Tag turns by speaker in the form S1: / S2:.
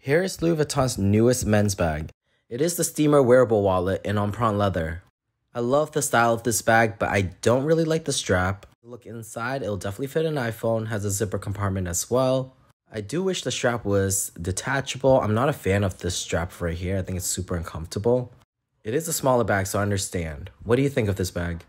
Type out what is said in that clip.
S1: Here is Louis Vuitton's newest men's bag. It is the Steamer wearable wallet in Empreinte leather. I love the style of this bag, but I don't really like the strap. Look inside, it'll definitely fit an iPhone, has a zipper compartment as well. I do wish the strap was detachable. I'm not a fan of this strap right here. I think it's super uncomfortable. It is a smaller bag, so I understand. What do you think of this bag?